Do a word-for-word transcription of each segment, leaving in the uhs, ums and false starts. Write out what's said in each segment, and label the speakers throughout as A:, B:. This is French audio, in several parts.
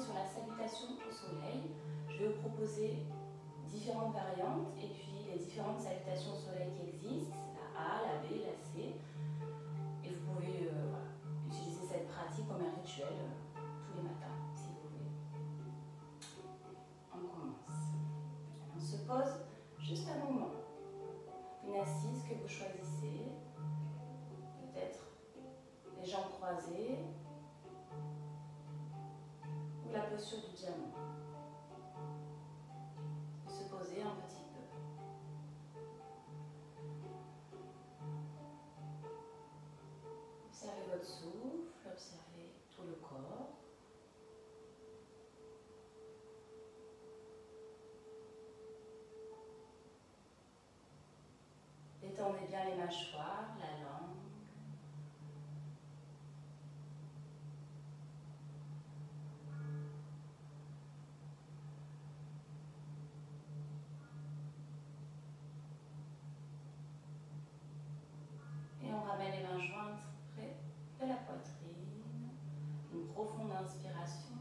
A: sur la salutation au soleil. Je vais vous proposer différentes variantes et puis les différentes salutations au soleil qui existent, la A, la B, la C. Et vous pouvez euh, voilà, utiliser cette pratique comme un rituel euh, tous les matins, si vous voulez. On commence. On se pose juste un moment. Une assise que vous choisissez, peut-être les jambes croisées ou la posture du diamant. Se poser un petit peu. Observez votre souffle, observez tout le corps. Détendez bien les mâchoires, la langue. Et on ramène les mains jointes près de la poitrine. Une profonde inspiration.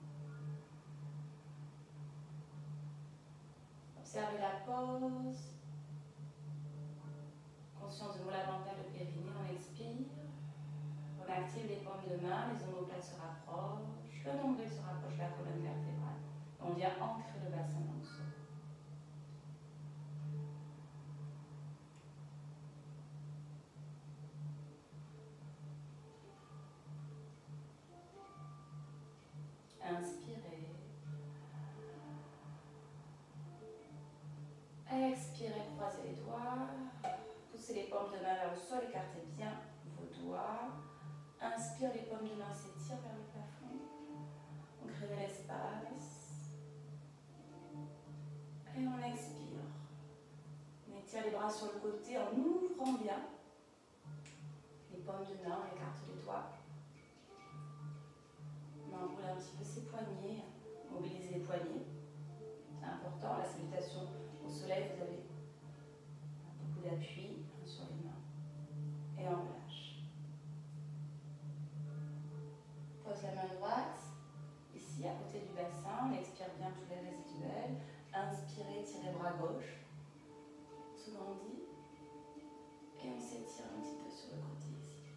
A: Observez la pause. Conscience de moule plantaire le périnée, on expire. On active les paumes de main, les omoplates se rapprochent, le nombril se rapproche de la colonne vertébrale. On vient ancrer le bassin dans le sol. Inspirez. Expirez, croisez les doigts. Poussez les paumes de main vers le sol, écartez bien vos doigts. Inspire, les paumes de main s'étirent vers le plafond. On crée de l'espace. Et on expire. On étire les bras sur le côté en ouvrant bien. Les paumes de main, on écarte les doigts. On enroule un petit peu ses poignets. Mobilisez les poignets. C'est important, la salutation au soleil, vous avez beaucoup d'appui sur les mains. Et on relâche. Pose la main droite, ici à côté du bassin, on expire bien tous les résiduels. Inspirez, tirez bras gauche, se grandit. Et on s'étire un petit peu sur le côté ici.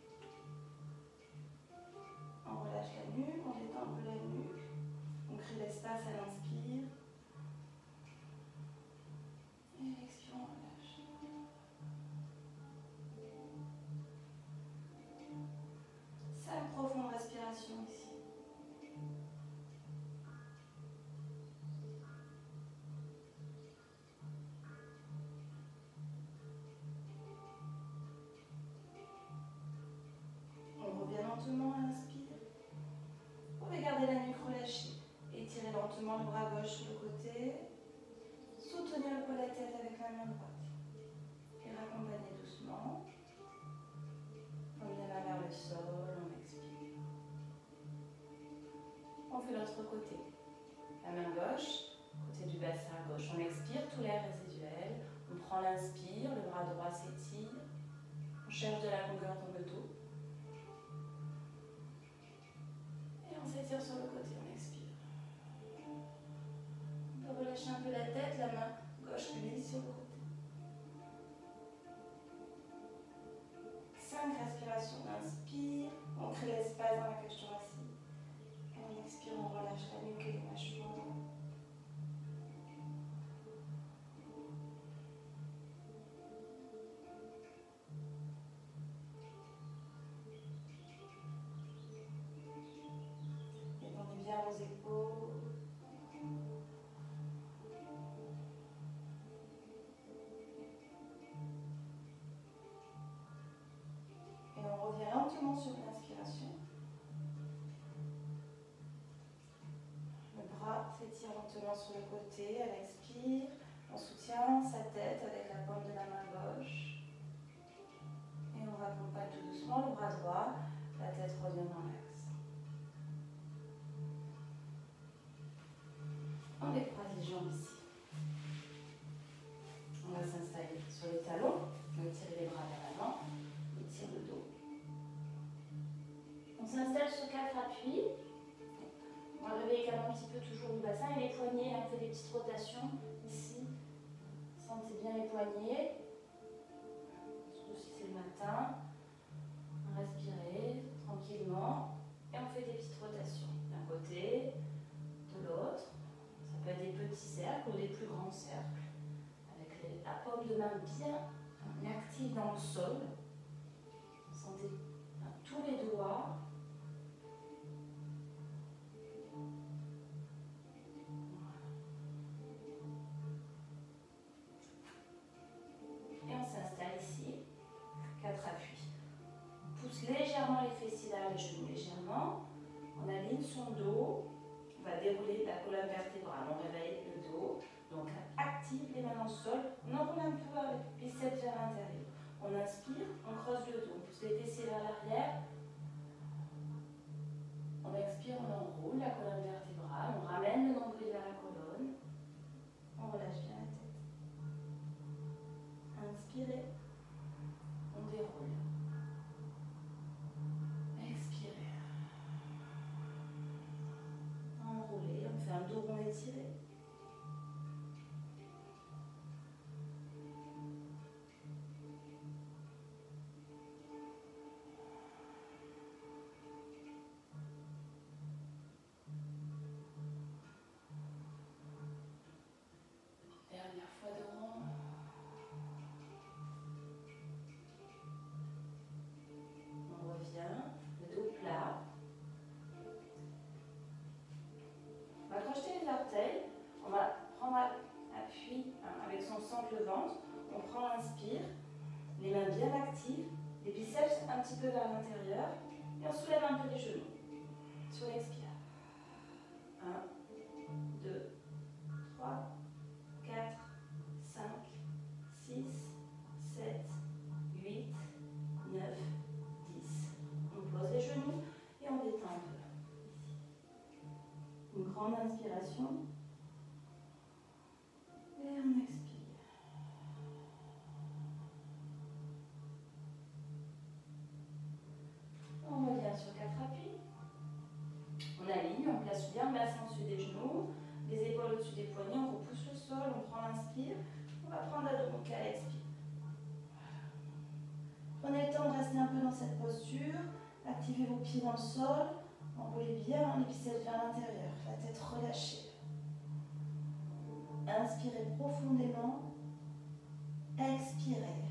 A: On relâche la nuque, on détend un peu la nuque. On crée l'espace à l'inspire. Et à l'expire, on relâche. Cinq profondes respirations ici. On revient lentement à l'inspire. Vous pouvez garder la nuque relâchée. Étirez lentement le bras gauche sur le côté. Soutenir le poids de la tête avec la main droite. Et raccompagner doucement. Paume de main vers le sol, on expire. On fait l'autre côté. La main gauche, côté du bassin à gauche. On expire tout l'air résiduel. On prend l'inspire, le bras droit s'étire. On cherche de la longueur dans le dos. Et on s'étire sur le côté, on expire. On peut relâcher un peu la tête, la main gauche glisse sur le côté. Cinq respirations. On inspire, on crée l'espace dans la cage thoracique. Et on expire, on relâche la nuque et les mâchoires. Détendez bien vos épaules. Et on revient lentement sur l'inspiration. Le bras s'étire lentement sur le côté à l'expire. On soutient sa tête avec la paume de la main gauche. Et on raccompagne tout doucement le bras droit. La tête revient dans l'axe. On décroise les jambes ici. On va s'installer sur les talons. On va tirer les bras vers l'avant. On tire le dos. On s'installe sur quatre appuis. On va poignets, on fait des petites rotations ici. Sentez bien les poignets, surtout si c'est le matin. Respirez tranquillement et on fait des petites rotations d'un côté, de l'autre. Ça peut être des petits cercles ou des plus grands cercles avec les, la paume de main bien active dans le sol. Sentez bien, tous les doigts. Et on s'installe ici, quatre appuis. On pousse légèrement les fessiers derrière les genoux, légèrement. On aligne son dos. On va dérouler la colonne vertébrale. On réveille le dos. Donc active les mains dans le sol. On enroule un peu avec les biceps vers l'intérieur. On inspire, on creuse le dos. On pousse les fessiers vers l'arrière. On expire, on enroule la colonne vertébrale. On ramène le nombril vers la colonne. On relâche bien la tête. Inspirez. On déroule. Expirez. Enroulez. On fait un dos rond étiré. Dernière fois de rond. On revient, le dos plat. On va crocheter les orteils. On va prendre appui hein, avec son centre le ventre. On prend l'inspire, les mains bien actives, les biceps un petit peu vers l'intérieur. Et on soulève un peu les genoux sur l'expire. un, deux, trois, quatre, cinq, six, sept, huit, neuf, dix. On pose les genoux et on détend un peu. Une grande inspiration. Et on expire. On revient sur quatre appuis. On aligne, on place bien le bassin au-dessus des genoux, les épaules au-dessus des poignets, on repousse le sol, on prend l'inspire. On va prendre la donc à l'expire. Prenez le temps de rester un peu dans cette posture. Activez vos pieds dans le sol. Enroulez bien les biceps vers l'intérieur. La tête relâchée. Inspirez profondément. Expirez.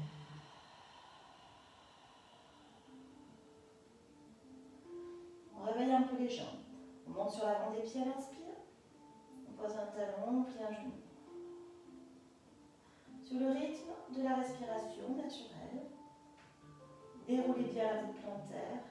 A: On réveille un peu les jambes. On monte sur l'avant des pieds à l'inspire. On pose un talon, on plie un genou. Sur le rythme de la respiration naturelle, déroulez bien la voûte plantaire.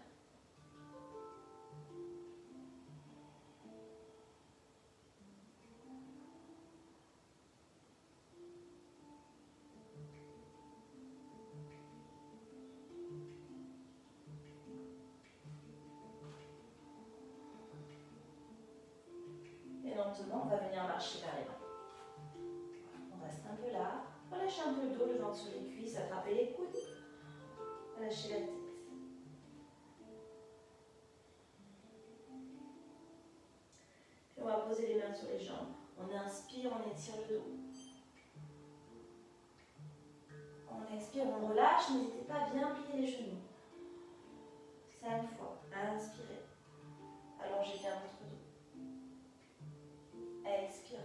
A: Et lentement, on va venir marcher vers les mains. On reste un peu là. Relâchez un peu le dos, le ventre sur les cuisses, attrapez les coudes. Relâchez la tête. Puis on va poser les mains sur les jambes. On inspire, on étire le dos. On expire, on relâche. N'hésitez pas à bien plier les genoux. Cinq fois. Inspirez. Allongez bien votre dos. Expirez.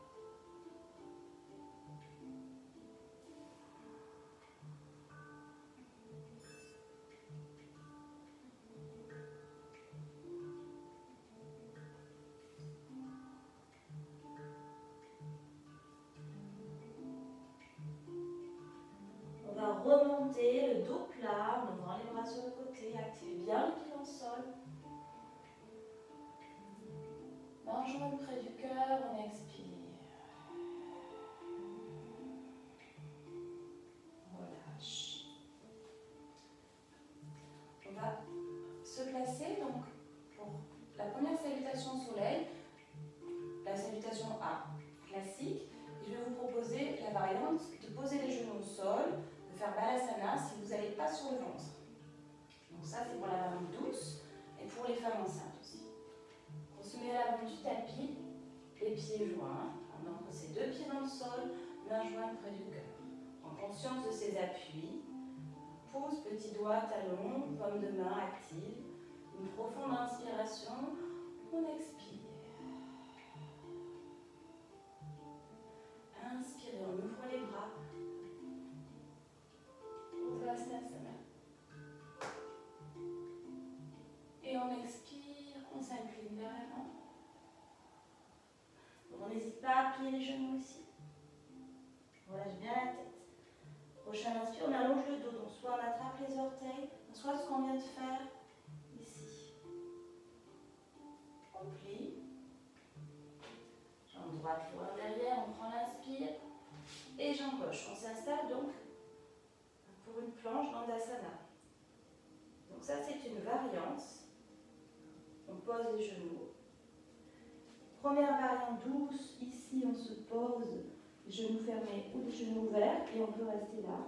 A: On va remonter le dos plat, en ouvrant les bras sur le côté, activez bien le pied dans le sol. Margeons près du cœur, on expire. Relâche. On va se placer donc pour la première salutation au soleil, la salutation A classique. Je vais vous proposer la variante de poser les genoux au sol, de faire Balasana si vous n'allez pas sur le ventre. Donc ça c'est pour la variante douce et pour les femmes enceintes aussi. On se met à l'avant du tapis, les pieds pieds joints. On ancre ses deux pieds dans le sol, main jointe près du cœur. En conscience de ses appuis, pouce, petit doigt, talon, paume de main active. Une profonde inspiration, on expire. Inspirez, on ouvre les bras. Uttanasana. Et on expire, on s'incline vers l'avant. On n'hésite pas à plier les genoux ici. On relâche bien la tête. Prochaine inspire, on allonge le dos. Donc soit on attrape les orteils, soit ce qu'on vient de faire ici. On plie. Jambe droite loin derrière, on prend l'inspire. Et jambe gauche. On s'installe donc pour une planche dans Dandasana. Donc ça c'est une variante. On pose les genoux. Première variante douce, ici on se pose, les genoux fermés ou les genoux ouverts et on peut rester là.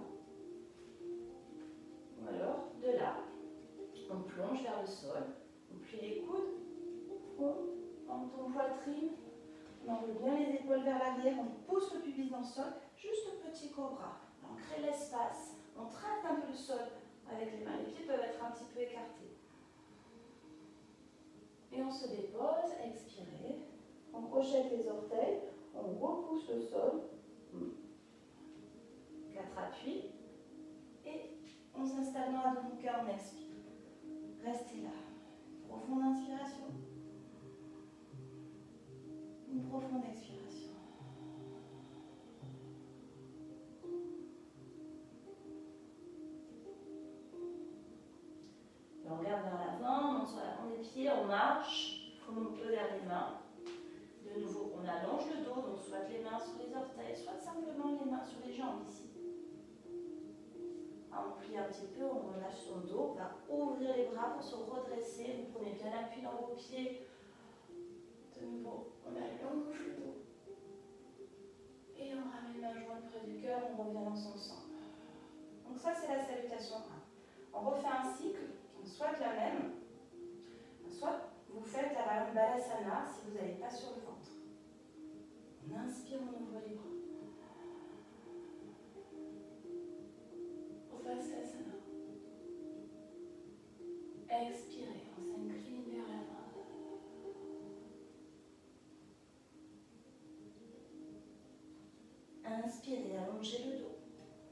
A: Ou alors de là, on plonge vers le sol, on plie les coudes, on tend poitrine, on enroule bien les épaules vers l'arrière, on pousse le pubis dans le sol, juste petit cobra. On crée l'espace, on traque un peu le sol avec les mains, les pieds peuvent être un petit peu écartés. Et on se dépose, expirez. On crochette les orteils, on repousse le sol. Quatre appuis. Et on s'installe dans la Adho-Mukha, on expire. Restez là. Profonde inspiration. Une profonde expiration. Et on regarde vers l'avant, on monte sur l'avant des pieds, on marche comme on peut vers les mains. De nouveau, on allonge le dos, donc soit les mains sur les orteils, soit simplement les mains sur les jambes ici. On plie un petit peu, on relâche son dos, on va ouvrir les bras pour se redresser. Vous prenez bien l'appui dans vos pieds. De nouveau, on allonge le dos. Et on ramène la jointe près du cœur, on revient dans son centre. Donc ça, c'est la salutation un. On refait un cycle, soit la même, soit vous faites la variante Balasana si vous n'allez pas sur le ventre. On inspire, on ouvre les bras. Uttanasana. Expirez, on s'incline vers l'avant. Inspirez, allongez le dos.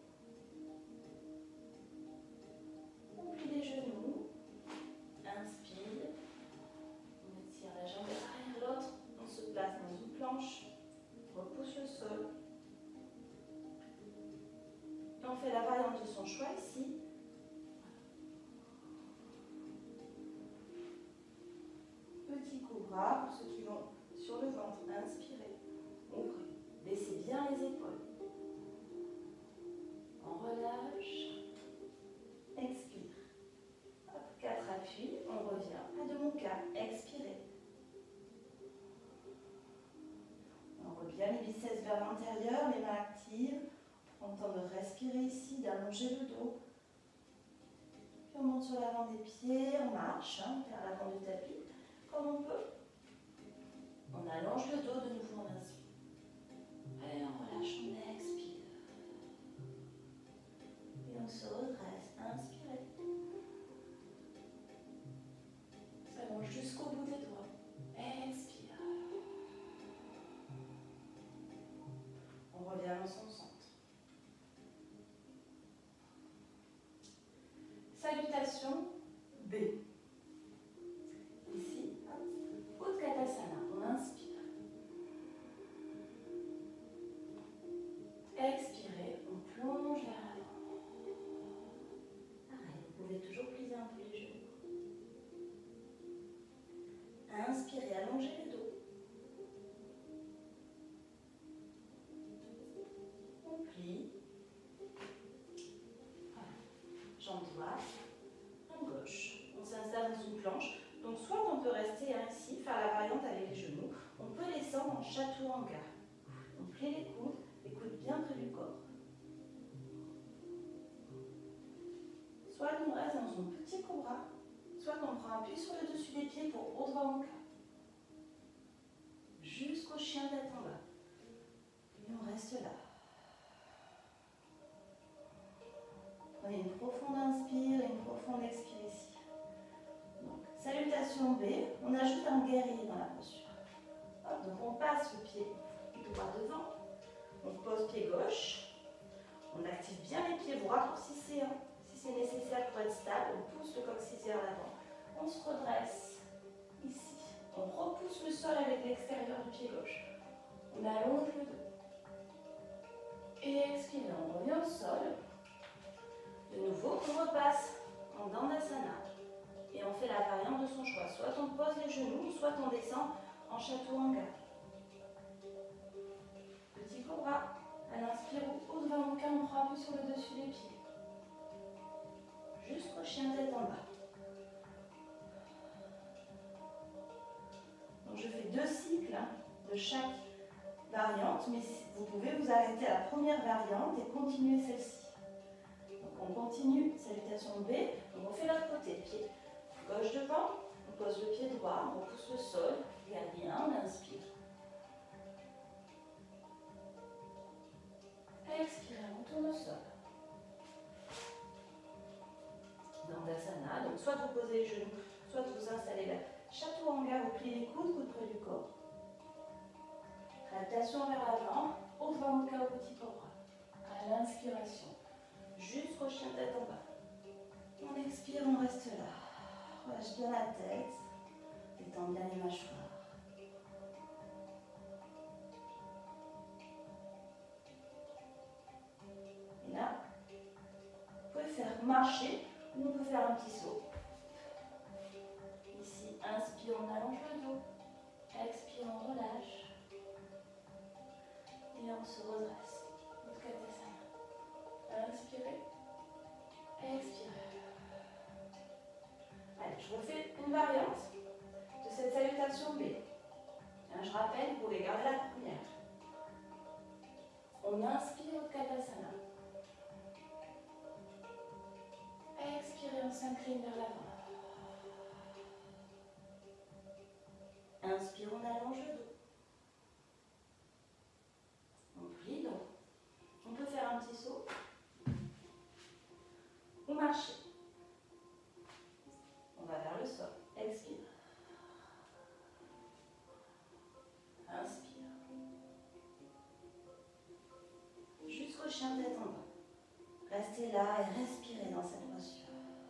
A: On plie les genoux. Inspire. On étire la jambe arrière, l'autre. On se place dans une planche. Repousse le sol. Et on fait la variante de son choix ici. Petit cobra pour ceux qui vont sur le ventre. Inspirez. Ouvrez. Baissez bien les épaules. On relâche. Expire. Hop, quatre appuis. On revient. Adho-Mukha. Expirez. On revient les biceps vers l'intérieur, les mains actives. On tente de respirer ici, d'allonger le dos. Puis on monte sur l'avant des pieds, on marche hein, vers l'avant du tapis, comme on peut. On allonge le dos, de nouveau on inspire. Et on relâche, on expire. Et on se redresse, inspirez. S'allonge jusqu'au bout des doigts. Expire. On revient dans son centre. Salutation B. Ici, Utkatasana, on inspire. Expirez, on plonge vers l'avant. Pareil, vous pouvez toujours plier un peu les genoux. Inspirez, allongez le dos. On plie. Jambe droite, jambe gauche. On s'installe dans une planche. Donc soit on peut rester ici, faire la variante avec les genoux. On peut descendre en chaturanga. On plie les coudes, les coudes bien près du corps. Soit on reste dans un petit cobra, soit on prend appui sur le dessus des pieds pour Urdhva Mukha. Jusqu'au chien tête en bas. Et on reste là. Prenez une profonde inspire et une profonde expire ici. Donc, salutation B, on ajoute un guerrier dans la posture. Hop, donc on passe le pied droit devant, on pose pied gauche, on active bien les pieds, vous raccourcissez hein, si c'est nécessaire pour être stable, on pousse le coccyx vers l'avant, on se redresse ici, on repousse le sol avec l'extérieur du pied gauche, on allonge le dos. Et expirez, on revient au sol. De nouveau, on repasse en Dandasana et on fait la variante de son choix. Soit on pose les genoux, soit on descend en Chaturanga. Petit cobra. À l'inspire, Urdhva Mukha, on prend un peu sur le dessus des pieds. Jusqu'au chien tête en bas. Donc je fais deux cycles de chaque variante, mais vous pouvez vous arrêter à la première variante et continuer celle-ci. On continue, salutation B, donc on fait l'autre côté, pied gauche devant, on pose le pied droit, on repousse le sol, gardien, on inspire. Expirez, on tourne au sol. Dandasana, donc soit vous posez les genoux, soit vous installez la Chaturanga, vous pliez les coudes, coudes près du corps. Rotation vers l'avant, Urdhva Mukha au petit cobra. À l'inspiration. Jusqu'au chien tête en bas. On expire, on reste là. Relâche bien la tête. Détends bien les mâchoires. Et là, vous pouvez faire marcher ou on peut faire un petit saut. Ici, inspire, on allonge le dos. Expire, on relâche. Et on se redresse. Utkatasana. Inspirez. Expirez. Allez, je refais une variante de cette salutation B. Je rappelle, vous pouvez garder la première. On inspire Utkatasana. Expirez, on s'incline vers l'avant. Inspire, on allonge le dos. On plie donc. On peut faire un petit saut. Ou marcher. On va vers le sol. Expire. Inspire. Jusqu'au chien tête en bas. Restez là et respirez dans cette posture.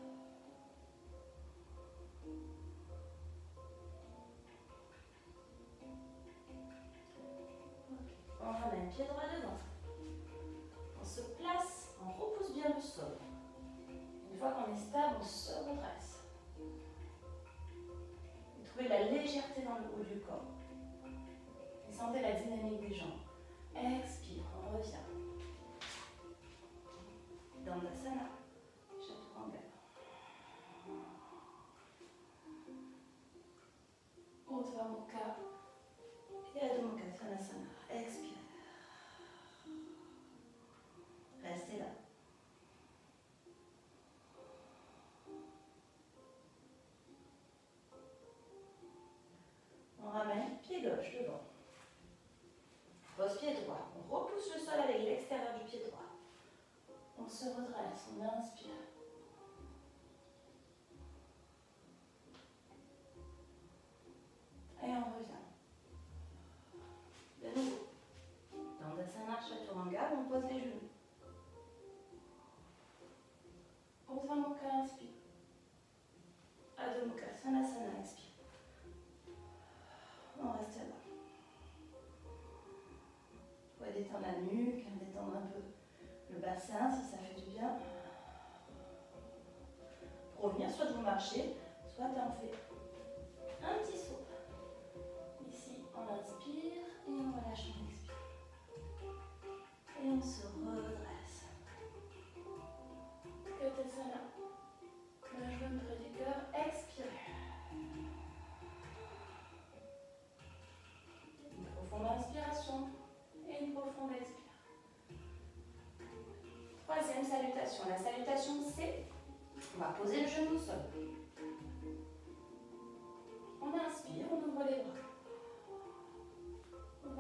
A: On ramène pied droit devant. On se place, on repousse bien le sol. Une fois qu'on est stable, on se redresse. Et trouvez la légèreté dans le haut du corps. Et sentez la dynamique des jambes. Expire, on revient. Dandasana, Chaturanga. Urdhva Mukha et Adho Mukha Svanasana. Expire. Restez là. On ramène pied gauche devant. Pose pied droit. On repousse le sol avec l'extérieur du pied droit. On se redresse, on inspire. Et on revient. De nouveau. Dandasana Chaturanga, on pose les genoux. Urdhva Mukha, inspire. Adho Mukha Svanasana, expire. On reste là. Vous pouvez détendre la nuque, détendre un peu le bassin si ça fait du bien. Pour revenir, soit vous marchez, soit on fait un petit saut. Ici, on inspire et on relâche, on expire. Et on se redresse. Utkatasana. La joue près du cœur, expirez. Une profonde inspiration et une profonde expire. Troisième salutation, la salutation C. On va poser le genou au sol. On inspire, on ouvre les bras. On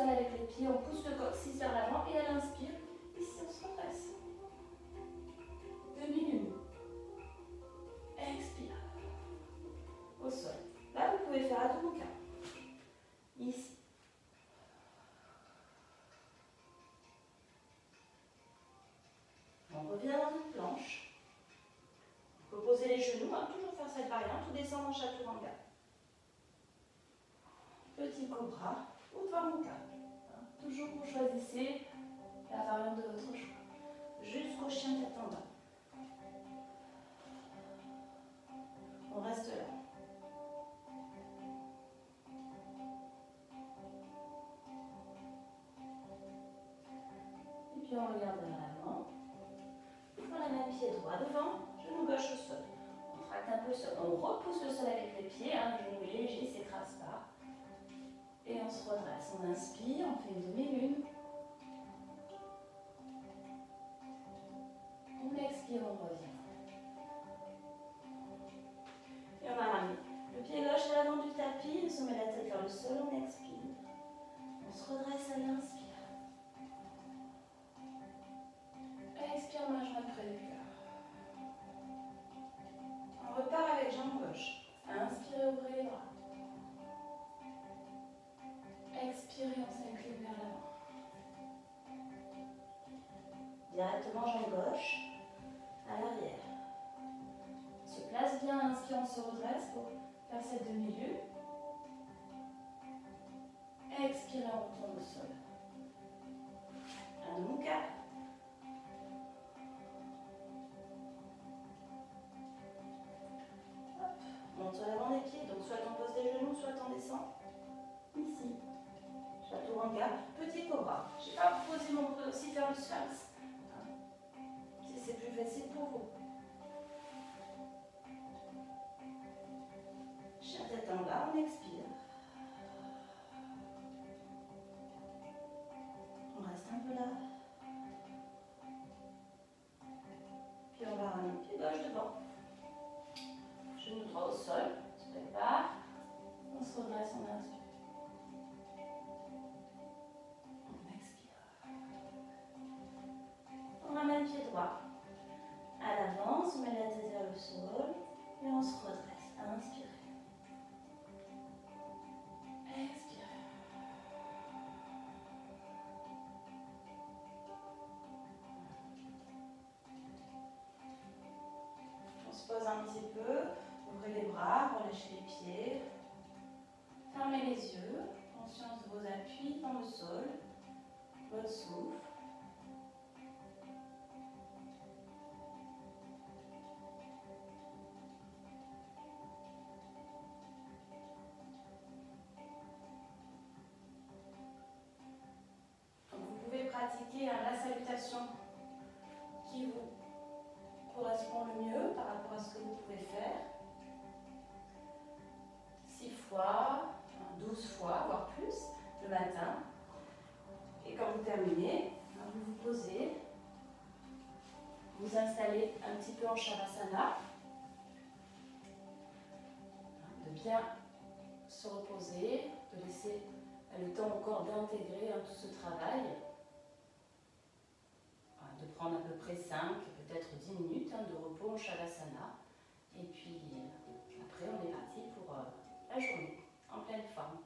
A: sol avec les pieds, on pousse le coccyx vers l'avant et elle inspire. Ici, on se redresse. Demi-lune. Expire. Au sol. Là, vous pouvez faire à tout cas. Ici. On revient dans une planche. On peut poser les genoux, hein, toujours faire cette variante, ou descendre en chaturanga. Petit cobra ou dvarmuka. Hein, toujours vous choisissez la variante de votre choix. Jusqu'au chien tête en bas. On reste là. Et puis on regarde vers l'avant. On prend la main pied droit devant, genou gauche au sol. On tracte un peu le sol. On repousse le sol avec les pieds, hein, le genou léger, s'écrase pas. Et on se redresse. On inspire, on fait une demi-lune. On expire, on revient. Et on a ramené le pied gauche à l'avant du tapis, on se met la tête vers le sol, on expire. On se redresse à l'inspire. Expire, main jointe près du cœur. On repart avec jambe gauche. Inspirez, ouvrez les bras. Expirez, on s'incline vers l'avant. Directement jambe gauche à l'arrière. On se place bien, inspire, on se redresse pour faire cette demi-lune. Expirez, on retourne au sol. Un mukha. Monte sur l'avant des pieds, donc soit on pose des genoux, soit on descend. Ici. Chaturanga, petit cobra. Je n'ai pas proposé, mais on peut aussi faire le sphinx. Si c'est plus facile pour vous. Chien tête en bas, on expire. On reste un peu là. Puis on va ramener pied gauche devant. Genou droit au sol, on se prépare. On se redresse, on inspire. On expire. On ramène pied droit à l'avant, on se met la tête vers le sol et on se redresse. Inspirez. Expirez. On se pose un petit peu, ouvrez les bras, relâchez les pieds, fermez les yeux, conscience de vos appuis dans le sol, votre souffle. Pratiquer la salutation qui vous correspond le mieux par rapport à ce que vous pouvez faire. six fois, douze fois, voire plus, le matin. Et quand vous terminez, vous vous posez, vous installez un petit peu en Shavasana, de bien se reposer, de laisser le temps au corps d'intégrer tout ce travail. De prendre à peu près cinq, peut-être dix minutes hein, de repos en Shavasana. Et puis après, on est parti pour euh, la journée, en pleine forme.